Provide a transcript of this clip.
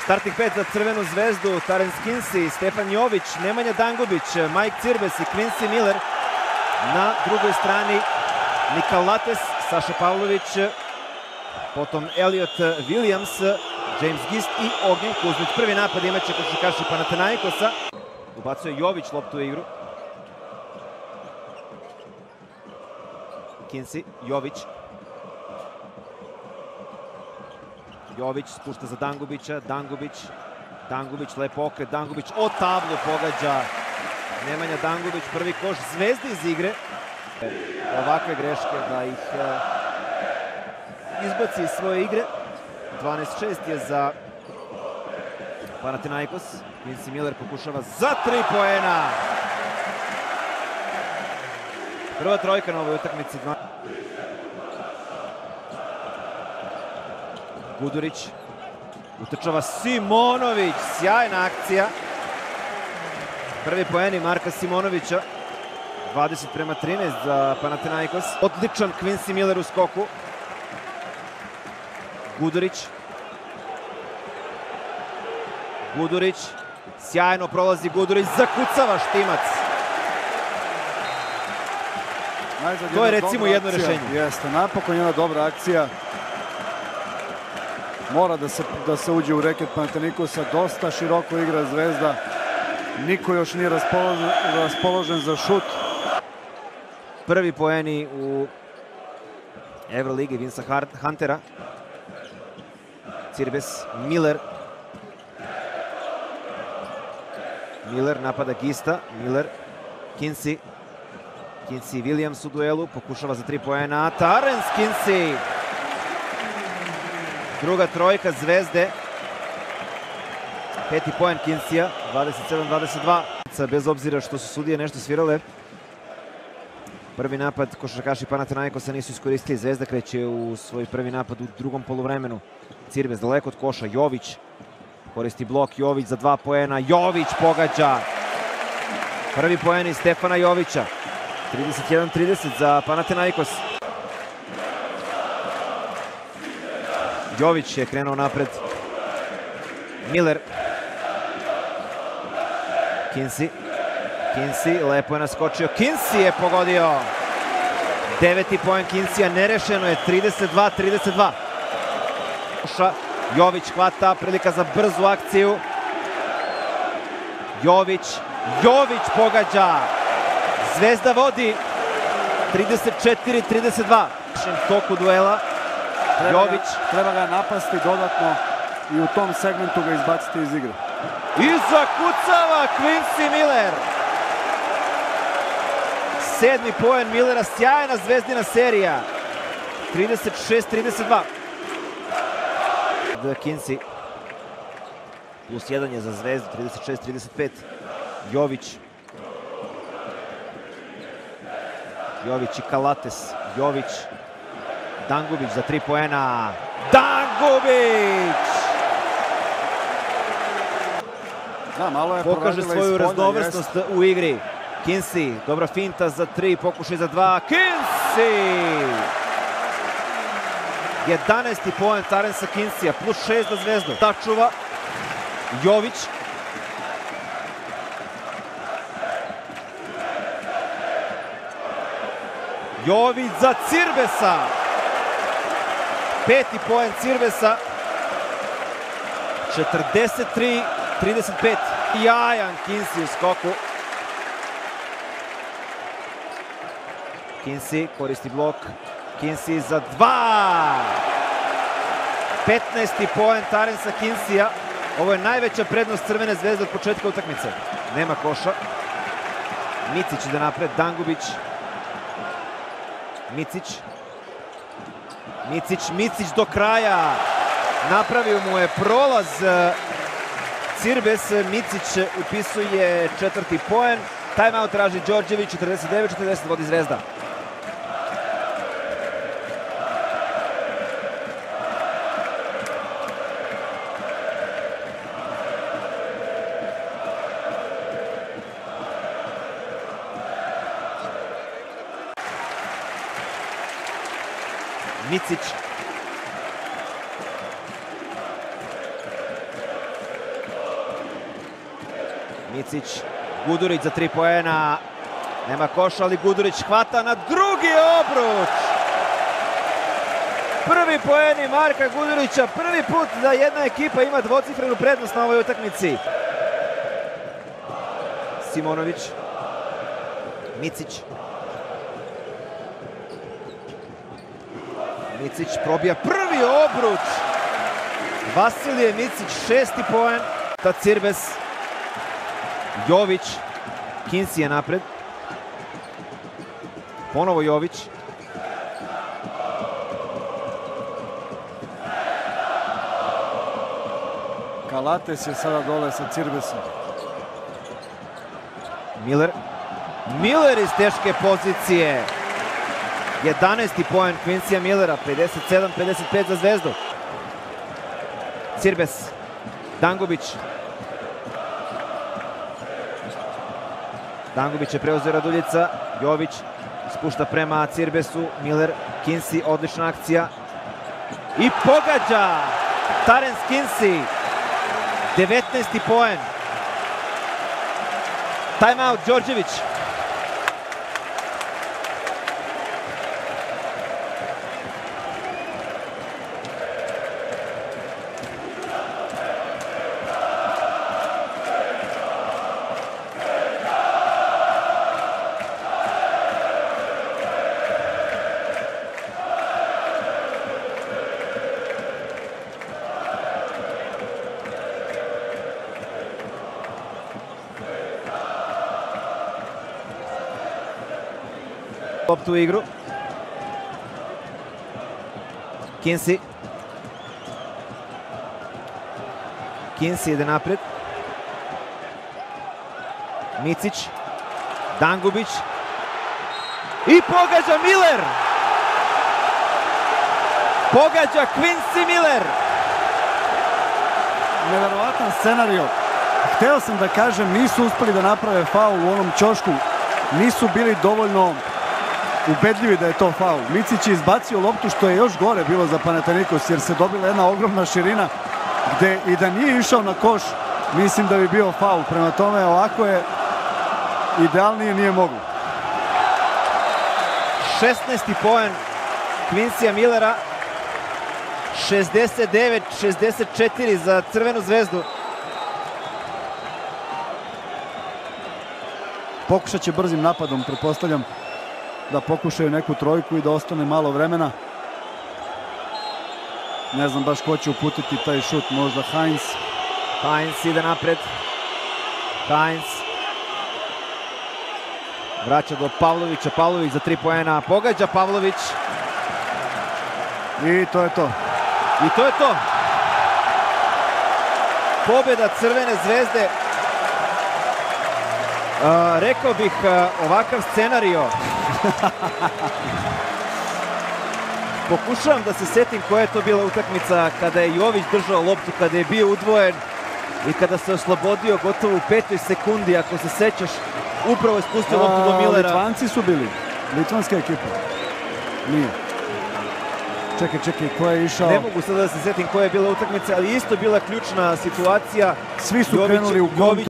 Starting 5 za Crvenu zvezdu, Terence Kinsey, Stefan Jović, Nemanja Dangubić, Mike Cirbes i Quincy Miller. Na drugoj strani Nikal Lates, Saša Pavlović, potom Elliot Williams, James Gist i Ognjen Kuzmić. Prvi napad imaće košarkaši Panathinaikosa. Ubacuje Jović loptu u igru. Kinsey, Jović. Jović spušta za Dangubića, Dangubić, lepo okret, Dangubić o tablu pogađa Nemanja Dangubić, prvi koš Zvezde iz igre. Ovakve greške da ih izbaci iz svoje igre. 12-6 je za Panathinaikos. Quincy Miller pokušava za 3 poena. Prva trojka na ovoj utakmici. Gudurić, utrčava Simonović, sjajna akcija. Prvi poeni Marka Simonovića, 20:13 za Panathinaikos. Odličan Quincy Miller u skoku. Gudurić, sjajno prolazi Gudurić, zakucava Štimac. To je recimo jedno rešenje. Jeste, napokon jedna dobra akcija. Mora da se uđe u reket Panathinaikosa, dosta široko igra Zvezda. Niko još nije raspoložen za šut. Prvi poeni u Euroligi Vinca Huntera. Cirbes, Miller napada Gista, Kinsey Williams u duelu, pokušava za 3 poena, Terence Kinsey. Druga trojka Zvezde. Peti poen Kinseya, 27-22. Bez obzira što su sudije nešto svirale. Prvi napad košarkaši Panathinaikosa nisu iskoristili. Zvezda kreće u svoj prvi napad u drugom poluvremenu. Cirbes daleko od koša, Jović koristi blok, Jović za 2 poena, Jović pogađa. Prvi poen iz Stefana Jovića, 31-30 za Panathinaikos. Jović je krenuo napred. Miller. Kinsey, lepo je naskočio. Kinsey je pogodio. 9. poen Kinseya, nerešeno je, 32-32. Jović hvata, prilika za brzu akciju. Jović pogađa. Zvezda vodi 34-32. U toku duela. Treba ga napasti dodatno i u tom segmentu ga izbaciti iz igre. I zakucava Quincy Miller. 7. poen Millera, sjajna zvezdina serija. 36-32. Kinsey. Plus 1 je za Zvezdu, 36-35. Jović i Kalates. Dangubić za 3 poena. Dangubić! Pokaže svoju raznovrsnost u igri. Kinsey, dobra finta za 3, pokušaj za 2. Kinsey! 11. poen Terenca Kinseya, plus 6 za Zvezdu. Tačuva. Jović. Jović za Cirbesa. 5. poen Cirbesa. 43-35. Jajan Kinsey u skoku. Kinsey koristi blok. Kinsey za 2. 15. poen Terenca Kinseya. Ovo je najveća prednost Crvene zvezde od početka utakmice. Nema koša. Micić ide napred, Dangubić. Micić do kraja. Napravio mu je prolaz Cirbes. Micić upisuje 4. poen. Timeout traži Đorđević, 49-40 vodi Zvezda. Micić, Gudurić za 3 poena. Nema koša, ali Gudurić hvata na drugi obruč. Prvi poeni Marka Gudurića, prvi put da jedna ekipa ima dvocifrenu prednost na ovoj utakmici. Simonović, Micić. Micić probija prvi obruč. Vasilije Micić, 6. poen. Cirbes, Jović, Kinsi je napred. Ponovo Jović. Kalates je sada dole sa Cirbesom. Miller. Miller iz teške pozicije. 11. poen Quincyja Millera, 57-55 za Zvezdu. Cirbes, Dangubić. Dangubić je preuzeo Raduljica, Jović spušta prema Cirbesu, Miller, Kinsi, odlična akcija. I pogađa Terence Kinsi, 19. poen. Timeout Đorđević. Loptu u igru. Kinsi. Kinsi ide napred. Micić. Dangubić. I pogađa Miller. Pogađa Quincy Miller. Neverovatan scenario. Hteo sam da kažem, nisu uspeli da naprave faul u onom ćošku. Nisu bili dovoljno ubedljivi da je to faul. Micić je izbacio loptu, što je još gore bilo za Panathinaikos, jer se dobila jedna ogromna širina gde i da nije išao na koš, mislim da bi bio faul. Prema tome, ovako je idealnije nije moglo. 16. poen Quincyja Millera, 69-64 za Crvenu Zvezdu. Pokušat će brzim napadom, pretpostavljam, da pokušaju neku trojku i da ostane malo vremena. Ne znam baš ko će uputiti taj šut, možda Heinz. Heinz ide napred. Heinz vraća do Pavlovića. Pavlović za 3 poena. Pogađa Pavlović. I to je to. I to je to. Pobjeda Crvene Zvezde. Rekao bih ovakav scenario. Pokušavam da se setim koja je to bila utakmica kada je Jović držao loptu, kada je bio udvojen i kada se oslobodio gotovo u 5. sekundi, ako se sećaš, upravo je spustio loptu do Millera. Litvanci su bili, litvanska ekipa. Nije. Čekaj, ko je išao? Ne mogu sada da se setim koja je bila utakmica, ali isto bila ključna situacija. Svi su krenuli u kontra.